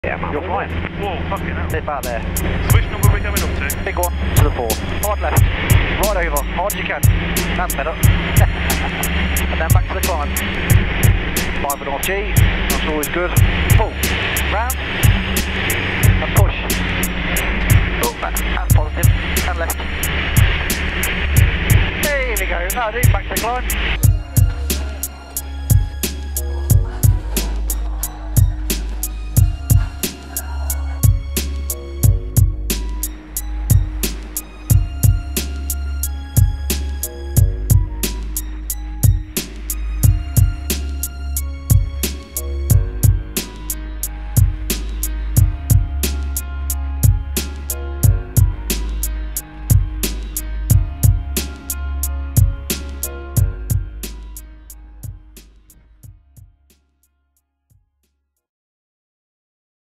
Yeah, man. You're fine. Whoa, fucking hell. Dip out there. Which number are we going up to? Big one to the 4. Hard left. Right over. Hard as you can. And pedal. And then back to the climb. 5.5 G. That's always good. Pull. Round. And push. Oh, back. And positive. And left. There we go. Now do back to the climb.